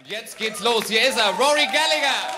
Jetzt geht's los. Hier ist er, Rory Gallagher.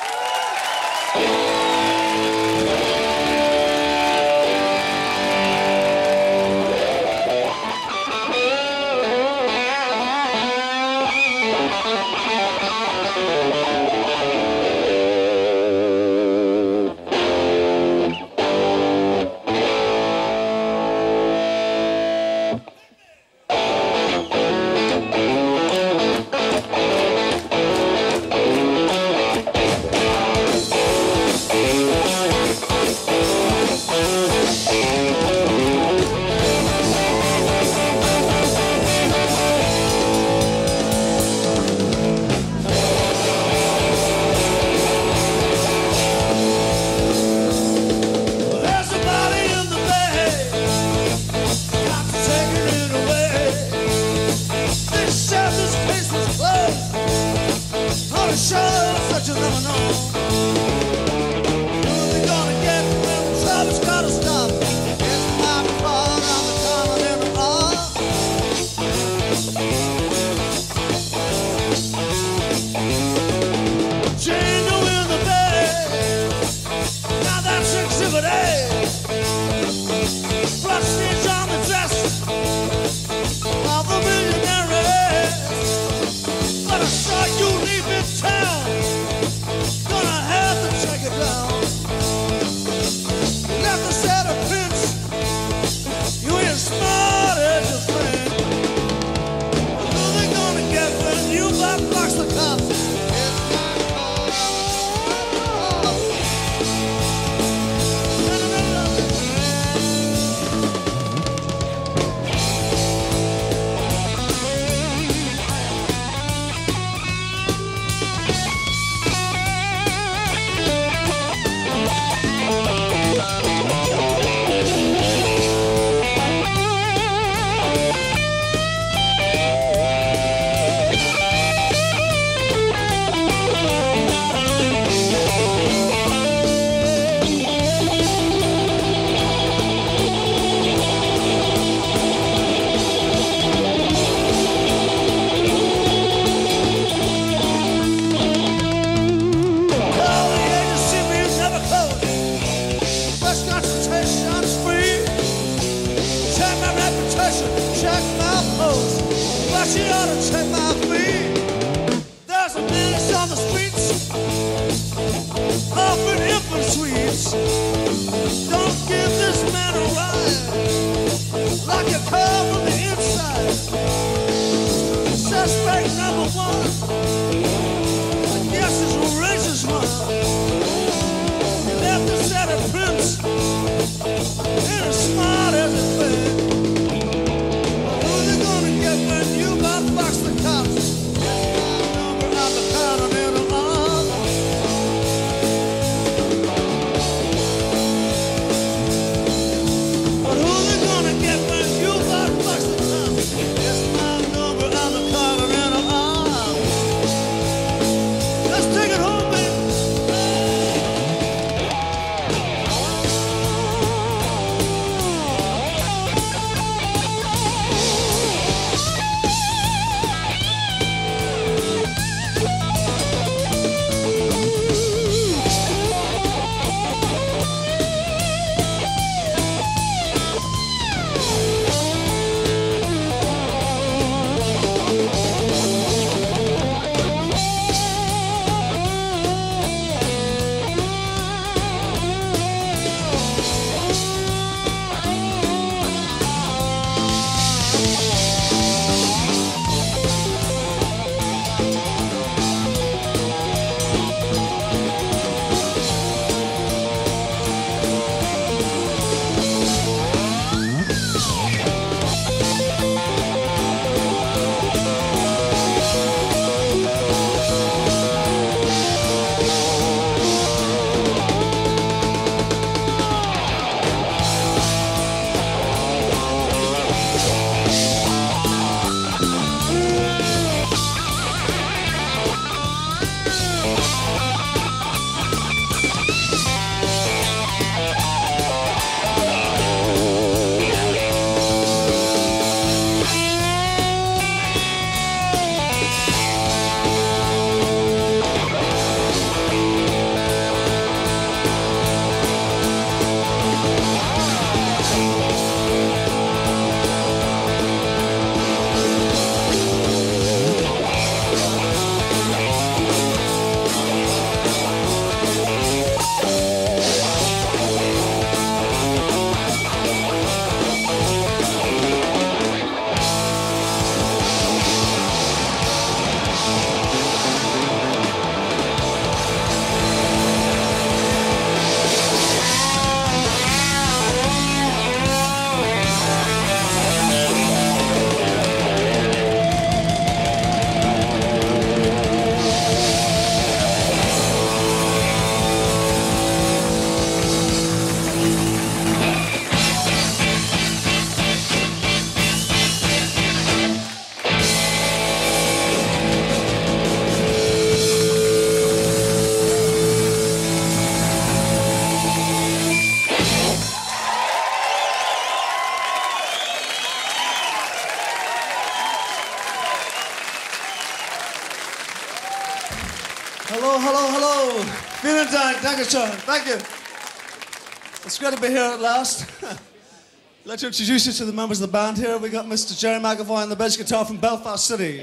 Hello, hello, hello. Vielen Dank, Dankeschön. Thank you. It's great to be here at last. I'd like to introduce you to the members of the band here. We got Mr. Jerry McAvoy on the bass guitar from Belfast City.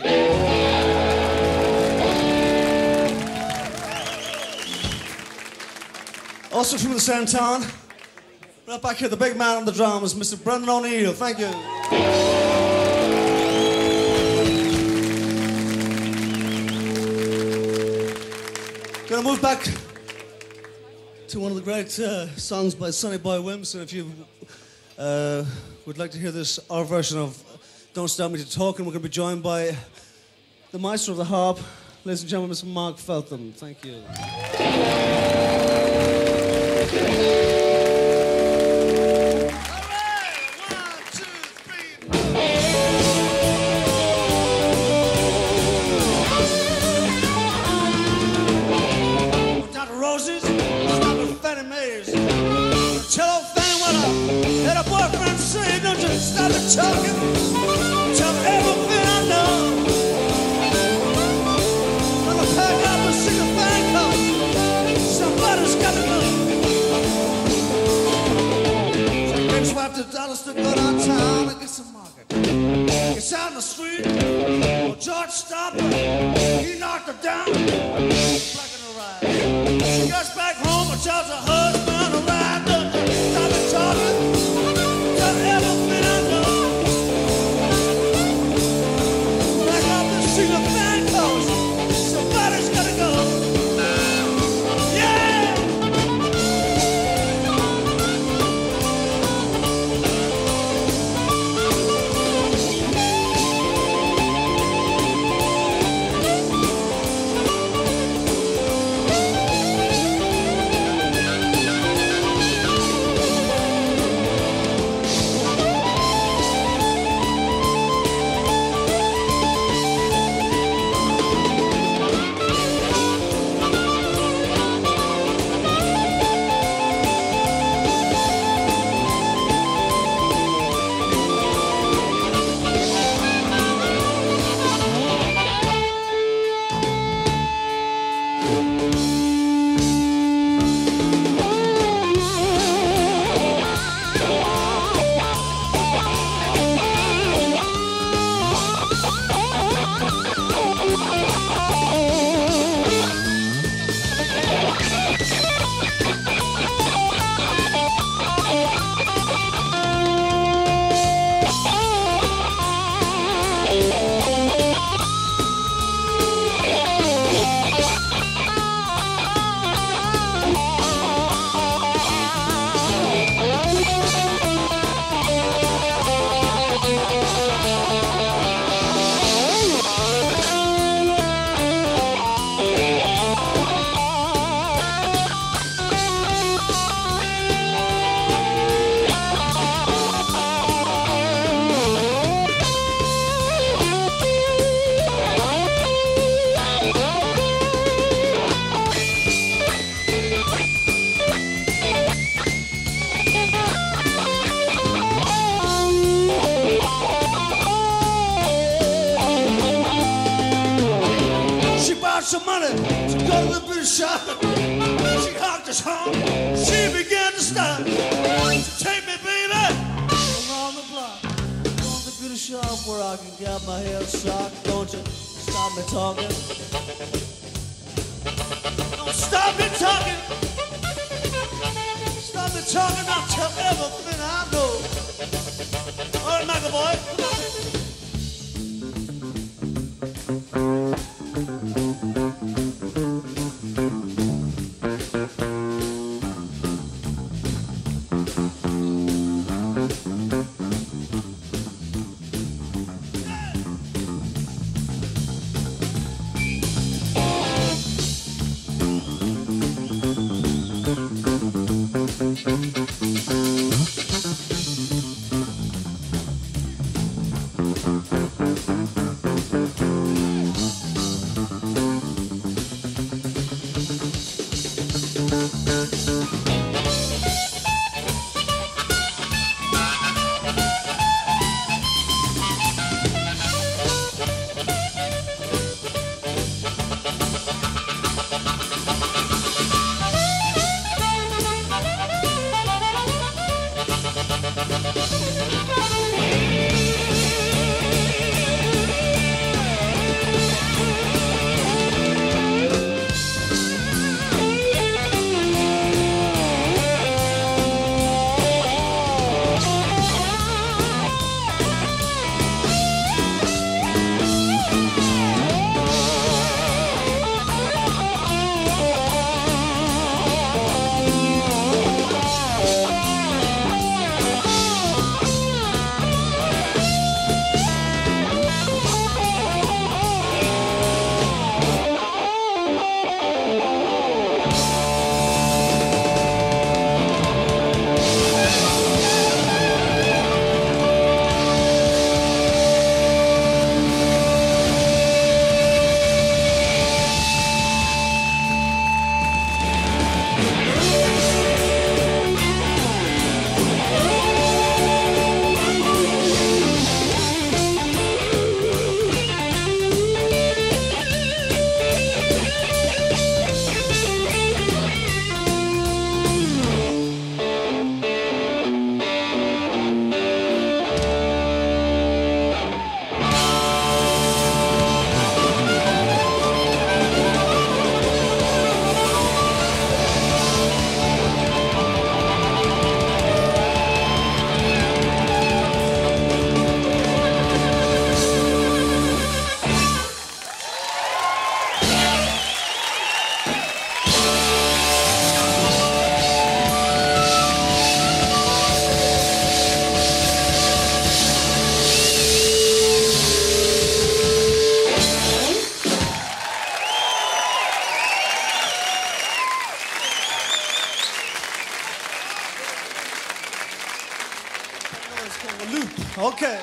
Also from the same town, right back here, the big man on the drums, Mr. Brendan O'Neill. Thank you. Gonna move back to one of the great songs by Sonny Boy Williamson. If you would like to hear this, our version of Don't Stop Me to Talkin', we're gonna be joined by the maestro of the harp, ladies and gentlemen, Mr. Mark Feltham. Thank you. Stop it talking, tell everything I know. I'm gonna pack up and sing a fan call. Somebody's gotta go. Some big swap the dollars to go downtown and get some market. It's out in the street, well, George stopped her. He knocked her down, blacking her ride. She gets back home and tells her husband to ride. Stop it talking, tell everything I know. Sing a fan calls, somebody's gotta go. Yeah! Some money to go to the British shop. She honked us home. She began to stop. So take me, baby, around the block. Go to the British shop where I can get my hair shocked. Don't you stop me talking. Don't stop me talking. Stop me talking. I'll tell everything I know. All right, McAvoy, come on. Okay.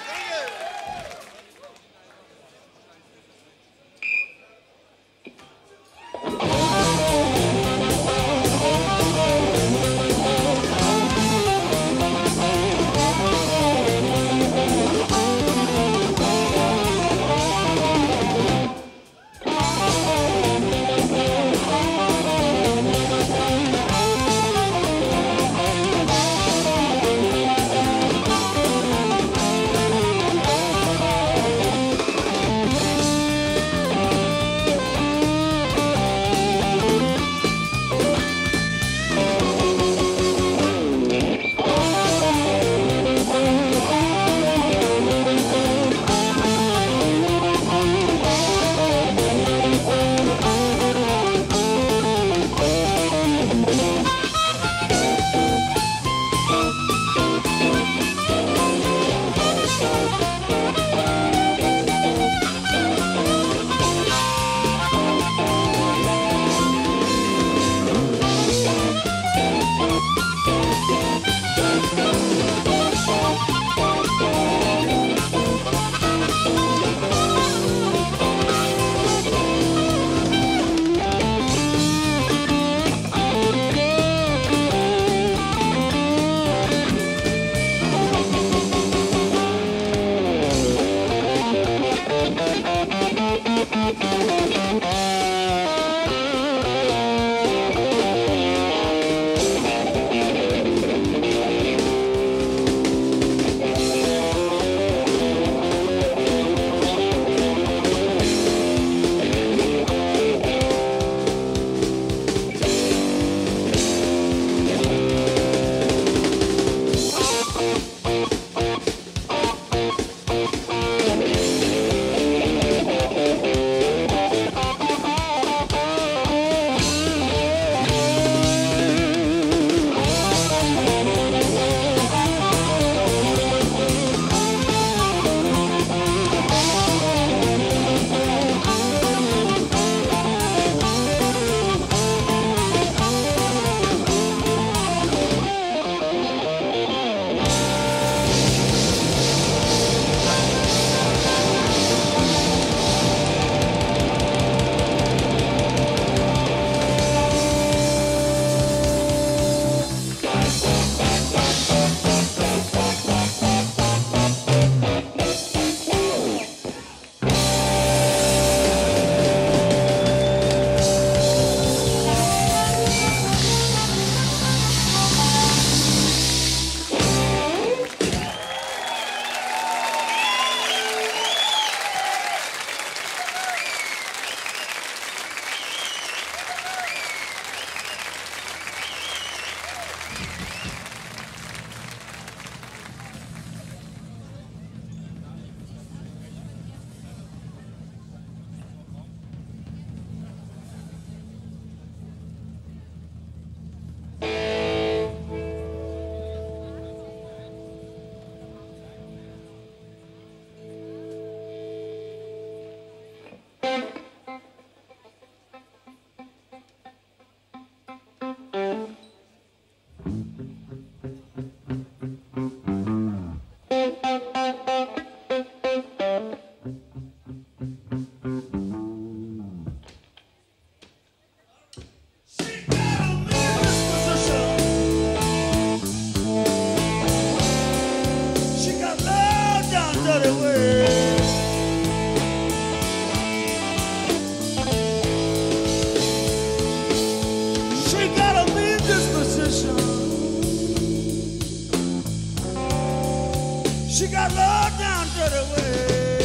She got low down dirty way.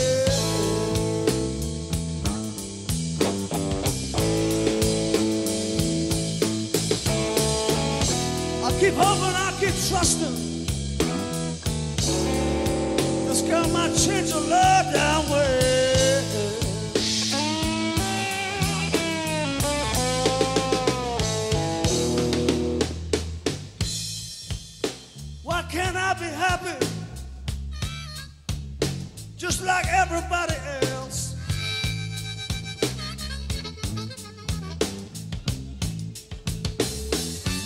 I keep hoping, I keep trusting. This girl might change her low down way. Why can't I be happy? Just like everybody else.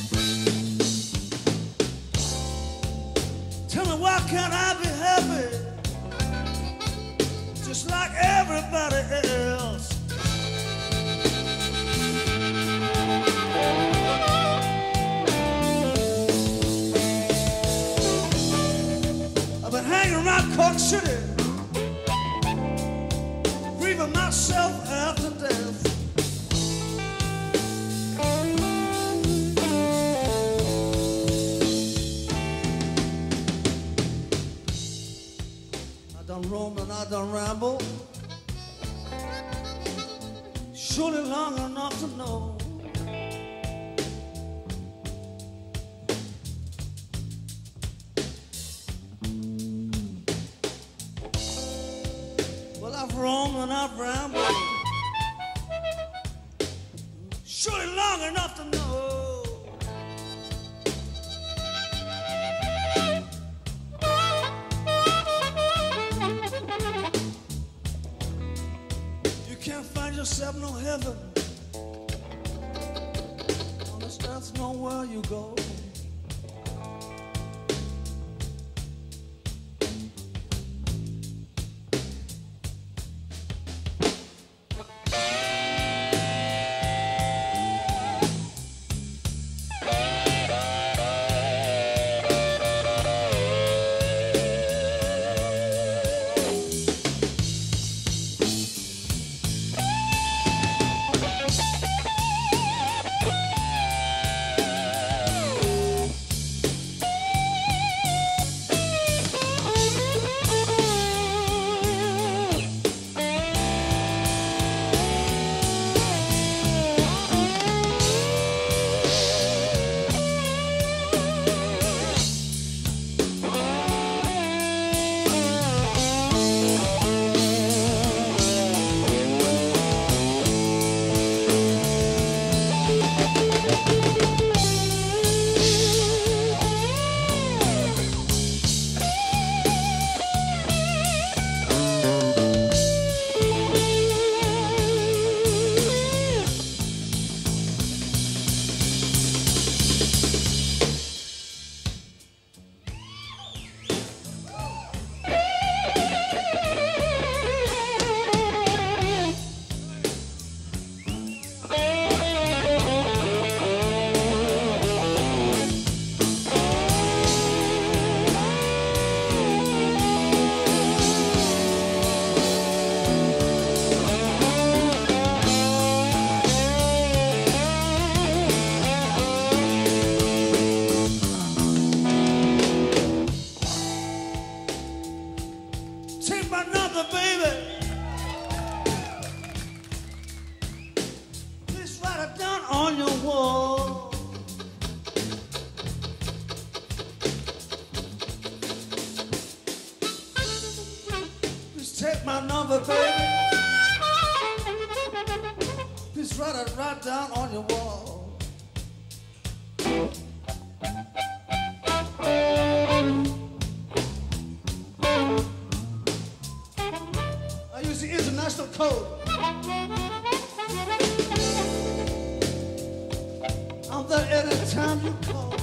Tell me, why can't I be happy? City, grieving myself after death. I done roamed and I done rambled, surely long enough to know I've roamed and I've rambled, surely long enough to know you can't find yourself no heaven on this earth, nowhere you go. Take my number, baby. Please write it right down on your wall. I use the international code. I'm there anytime you call.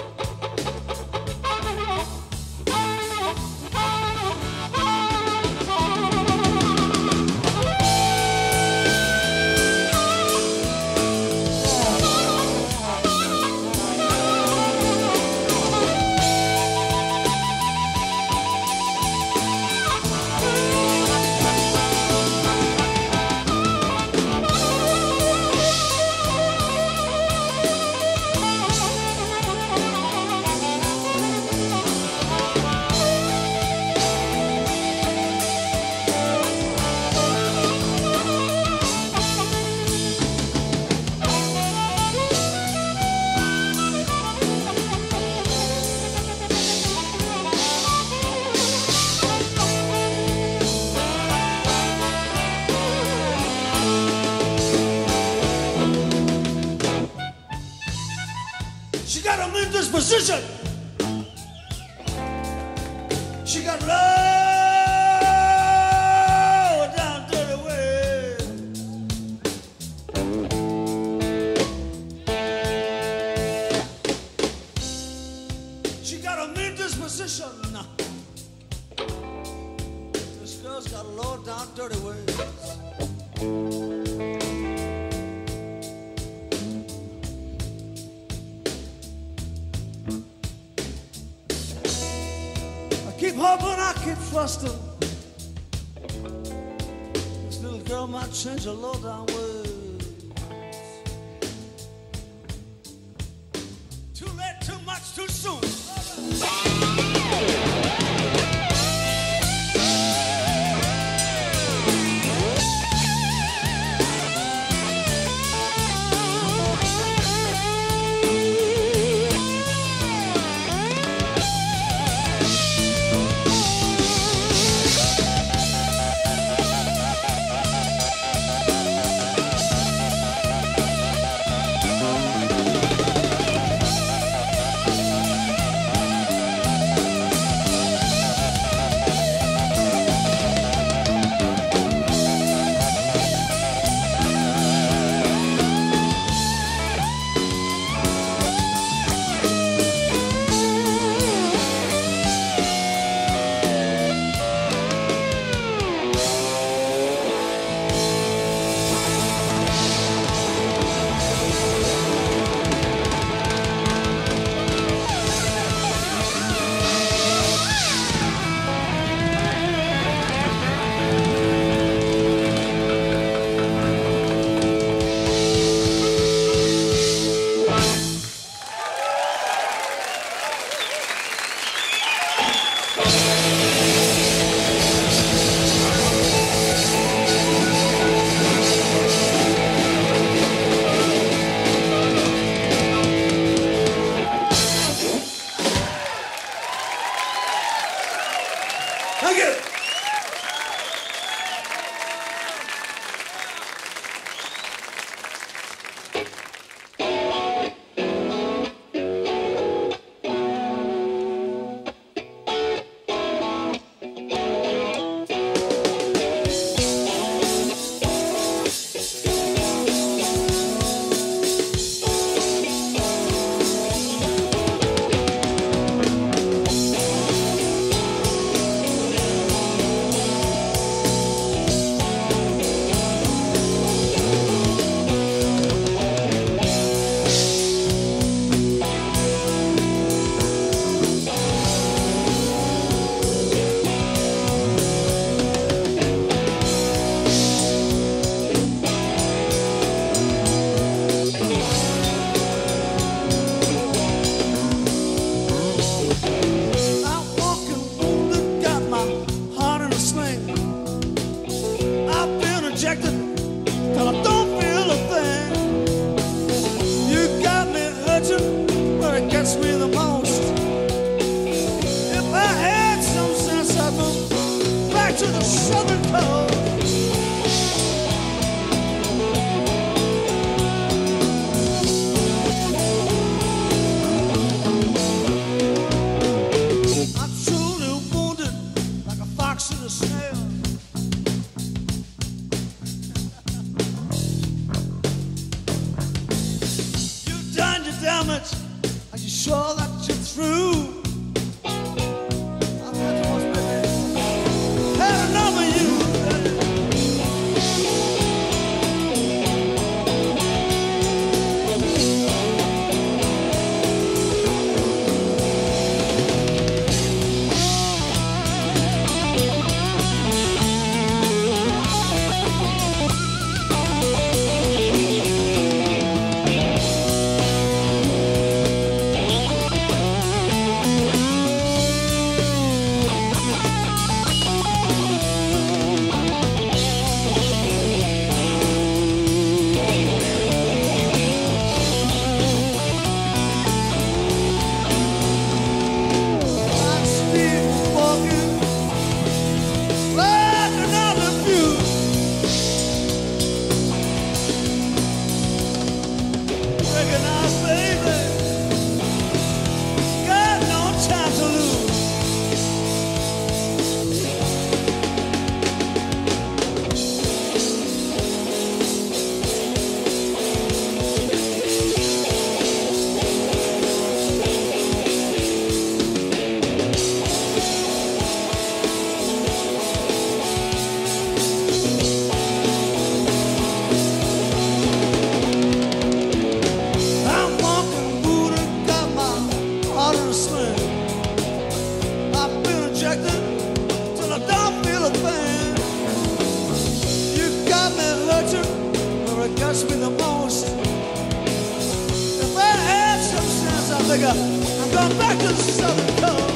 She got a mean disposition. She got low down dirty way. She got a mean disposition. This girl's got low down dirty ways. Keep hoping I keep thrusting. This little girl might change her low down words. Too late, too much, too soon. figure I'm going back to the Southern Coast.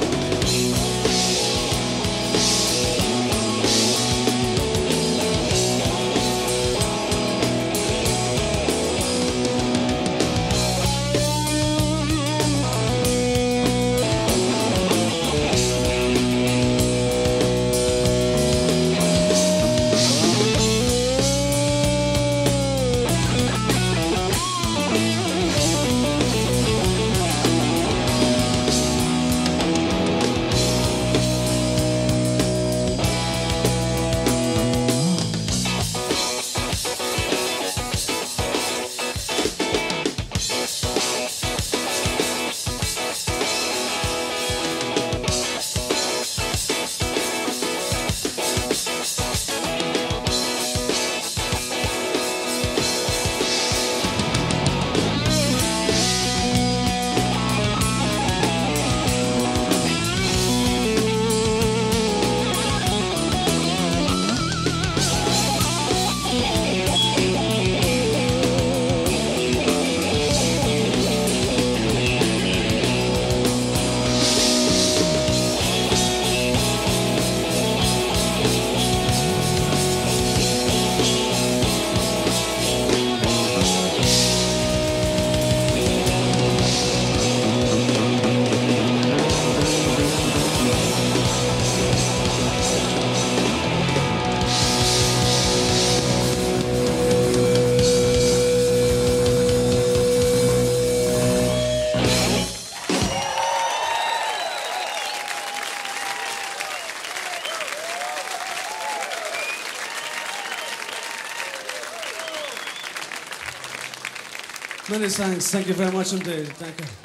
Many thanks. Thank you very much indeed. Thank you.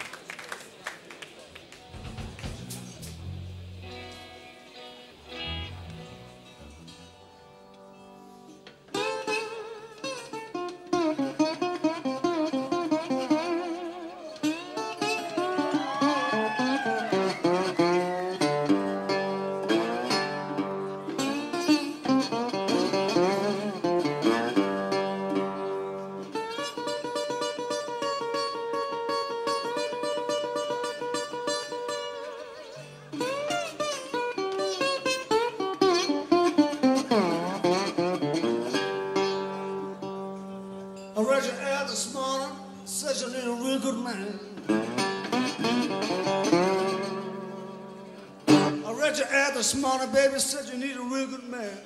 This morning, baby, said you need a real good man.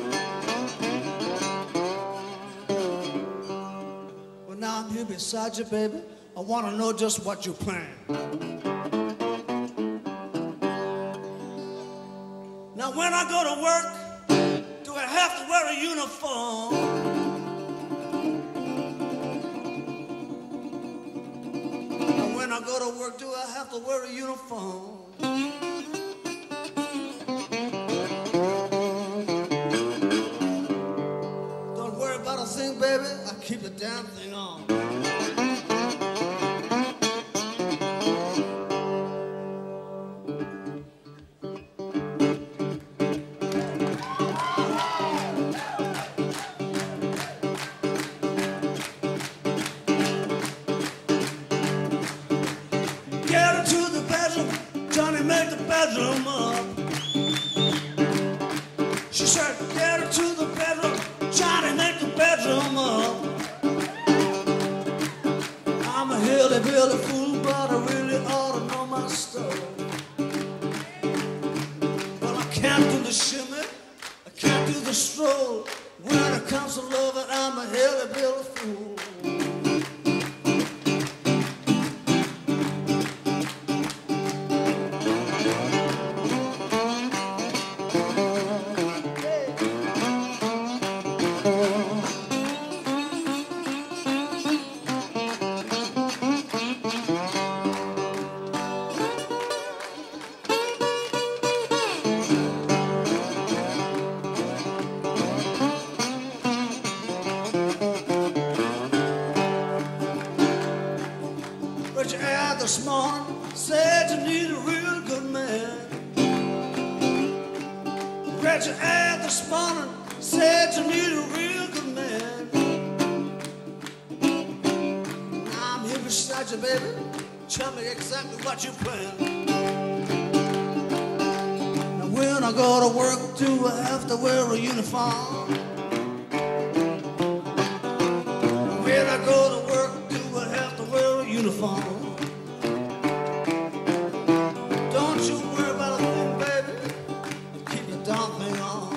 Well, now I'm here beside you, baby. I want to know just what you plan. Now, when I go to work, do I have to wear a uniform? Now, when I go to work, do I have to wear a uniform? Baby, I keep the damn thing on. Get her to the bedroom, Johnny, make the bedroom up. She said, get her to the bedroom, Johnny, make the bedroom up. I'm a hillbilly fool, but I really ought to know my stuff. Well, I can't do the shimmy, I can't do the stroll. When it comes to loving, I'm a hillbilly fool. This morning said you need a real good man. Read your ad this morning said you need a real good man. I'm here beside you, baby. Tell me exactly what you're playing. Now when I go to work, do I have to wear a uniform? When I go to work, do I have to wear a uniform? Don't you worry about a thing, baby. Keep your darn thing on.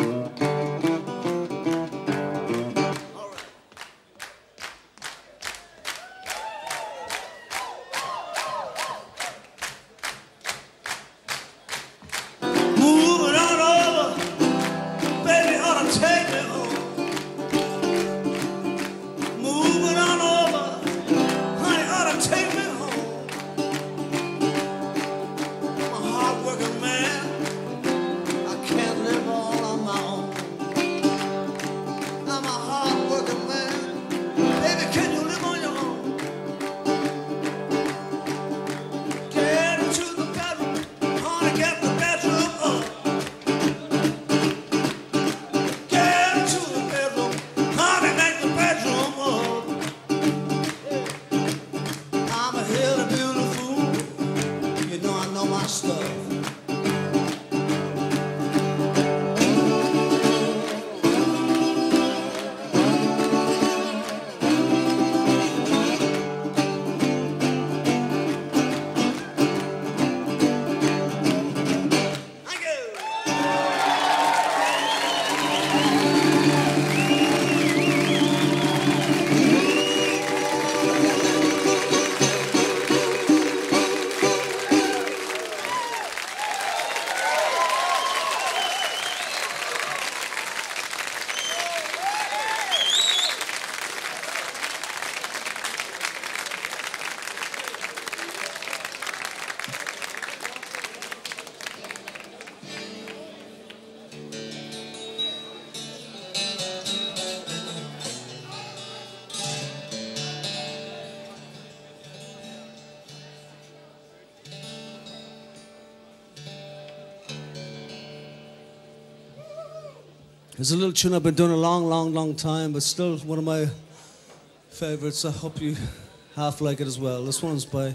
It's a little tune I've been doing a long time, but still one of my favorites. I hope you half like it as well. This one's by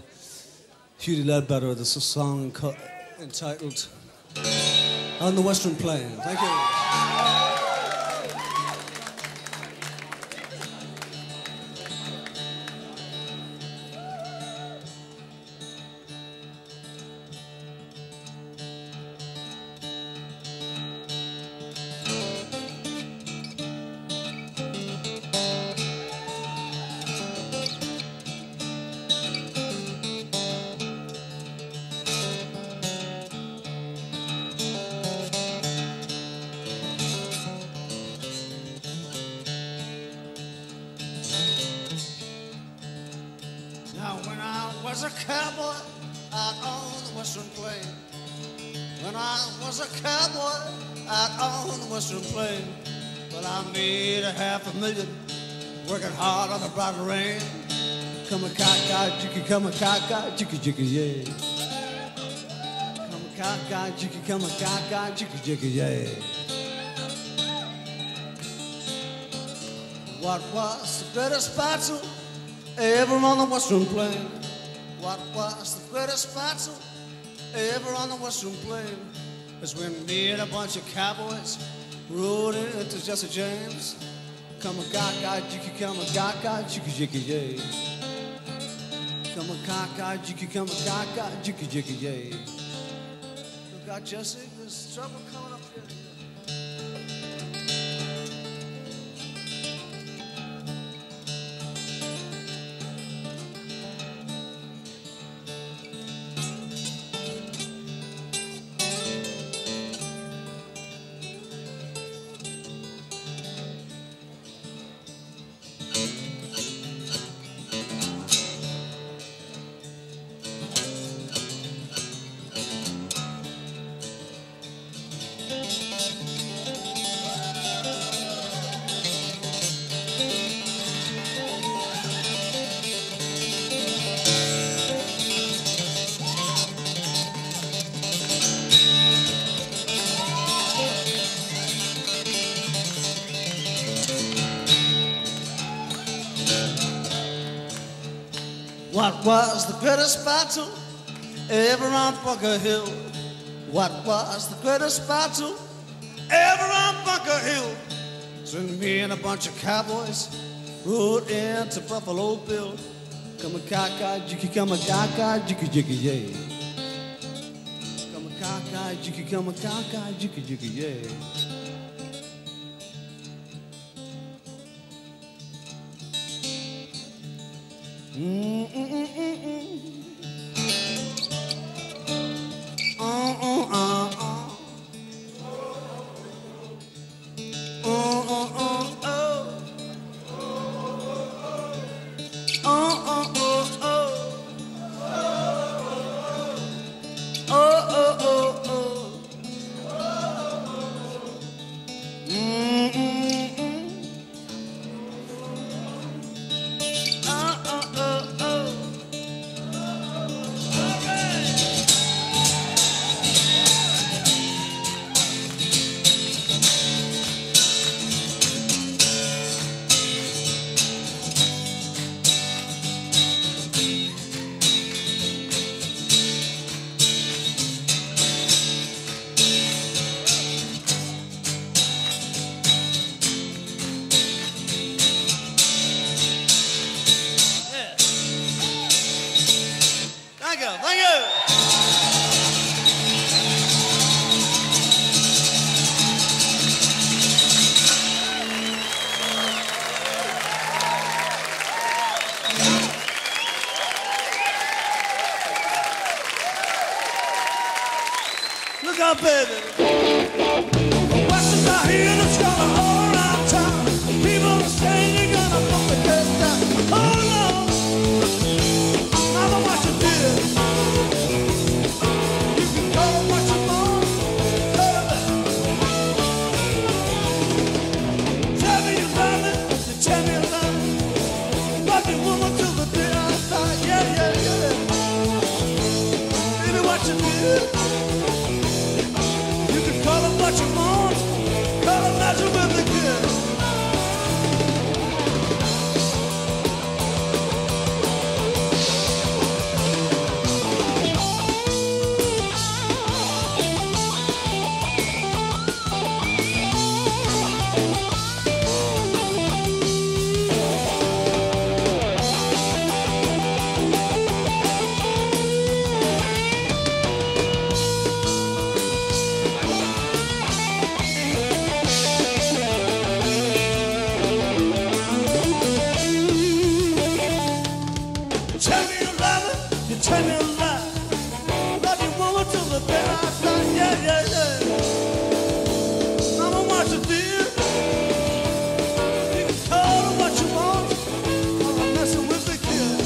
Hugh Ledbetter. This is a song entitled On the Western Plain. Thank you. Rain. Come a cock, jiggy, come a cock, jiggy, jiggy, yeah. Come a cock, jiggy, come a cock, jiggy, jiggy, yeah. What was the greatest battle ever on the Western Plain? What was the greatest battle ever on the Western Plain? It's when me and a bunch of cowboys rode into Jesse James. Come a cock, jiggy, come a cock, jiggy, jiggy, yeah. Come a cock, jiggy, come a cock, jiggy, jiggy, yeah. Look out, Jesse, there's trouble coming up here. What was the greatest battle ever on Bunker Hill? What was the greatest battle ever on Bunker Hill? So me and a bunch of cowboys rode into Buffalo Bill. Come a cock-eye, jicky, come a cock-eye, jicky, jicky, yay. Come a cock-eye, jicky, come a cock-eye, jicky, jicky, yay. Look out, baby. What's out here that's gonna all around town? People are saying you're gonna put the kids down. Oh no, mama, what you did? You can call them what you want. Tell me you love me, you tell me you love me. Love me woman till the day I die. Yeah, yeah, yeah. Baby, what you did? Call them what you want, call them Messin With The Kid. Tell me a lie, love you woman till the day I die. Yeah, yeah, yeah. Mama, what you did? You can call them what you want. I'm messing with the kid.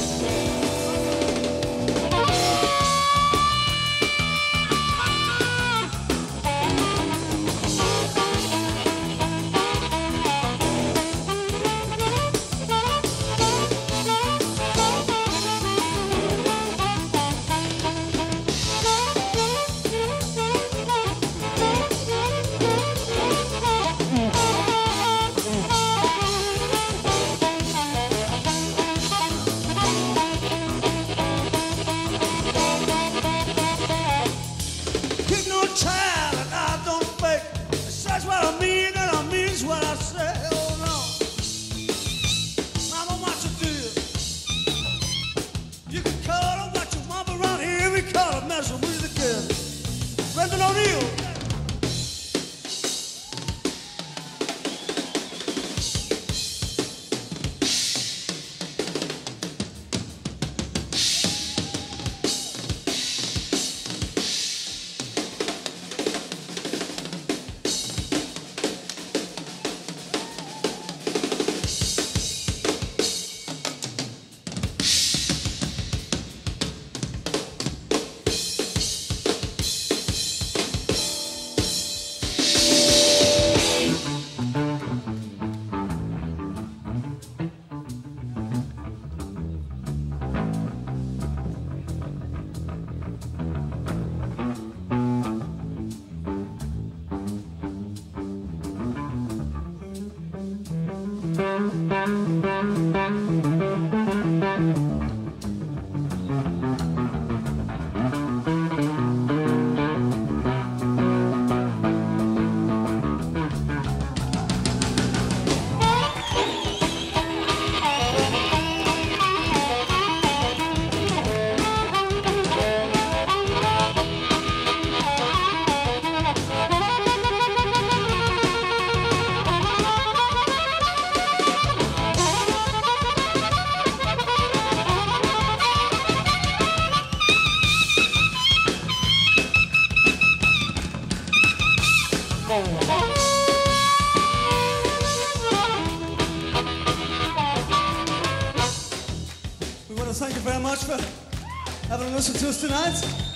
to thank you very much for having listened to us tonight.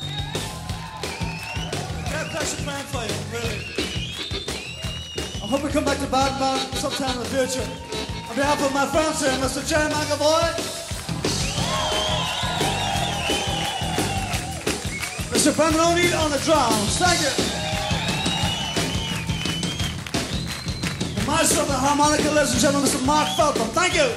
Great pleasure playing for you, really. I hope we come back to Baden Baden sometime in the future. On behalf of my friends here, Mr. Jerry McAvoy, Mr. Brendan O'Neill on the drums. Thank you. The maestro of the harmonica, ladies and gentlemen, Mr. Mark Feltham. Thank you.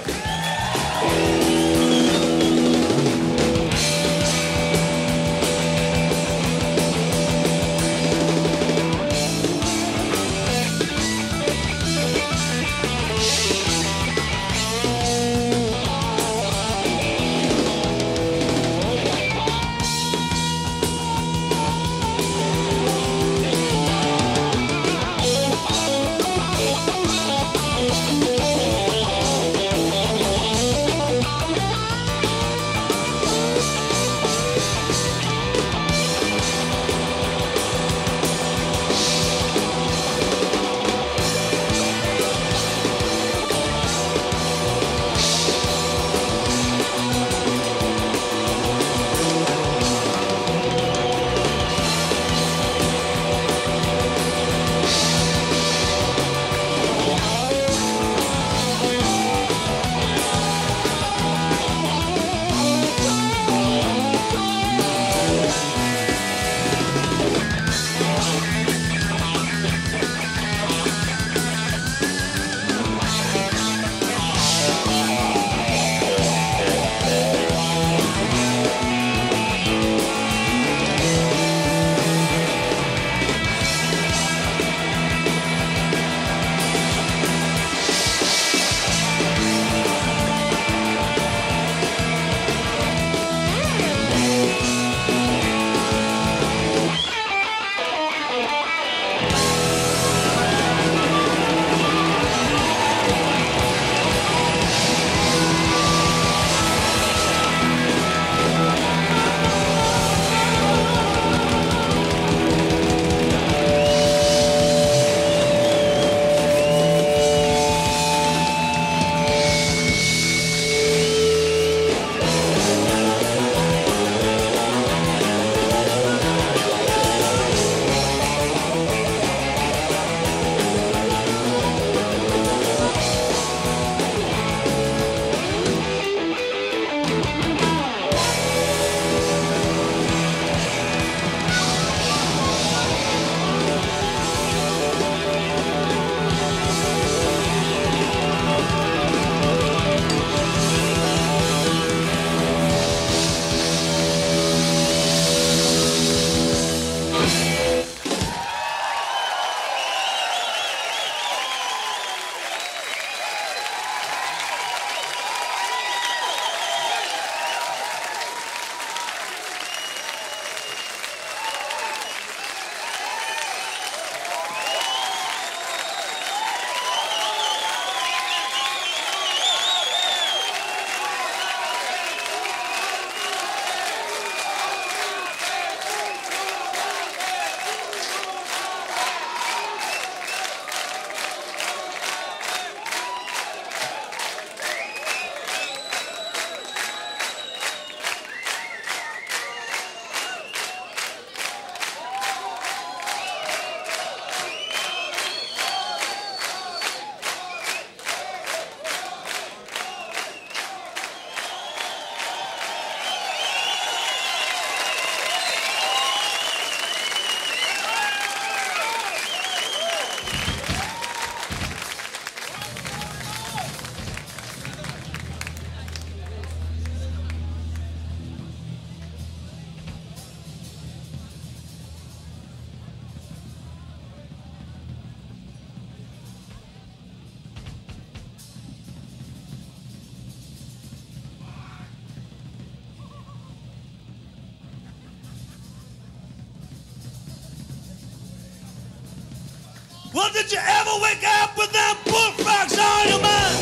Well, did you ever wake up with them bullfrogs on your mind?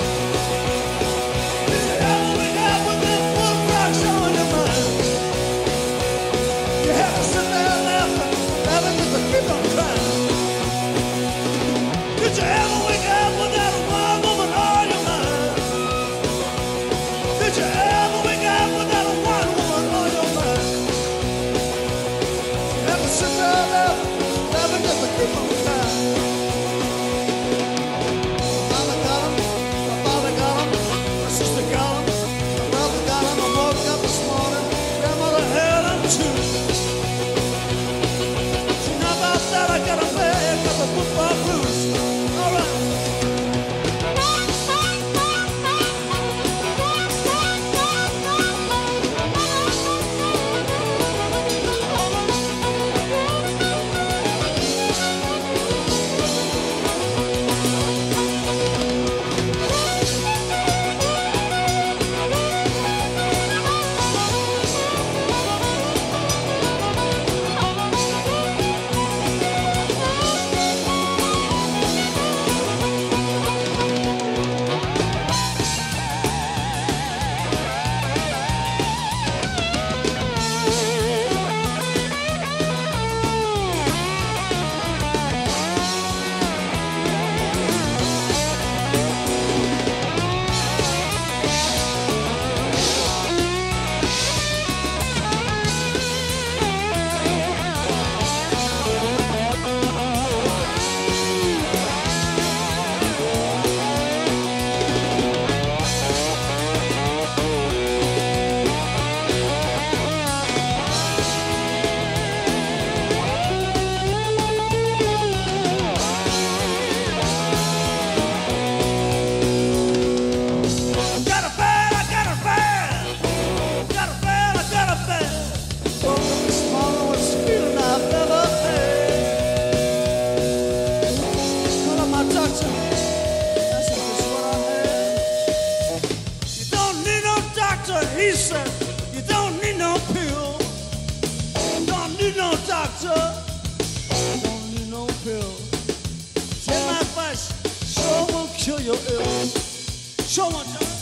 Did you ever wake up with them bullfrogs on your mind? You have to sit there laughing just to keep on crying. Did you ever wake up with that one woman on your mind? Did you ever wake doctor, he said, you don't need no pill. Don't need no doctor. Don't need no pill. Take my advice, sure will cure your ill. Show one time.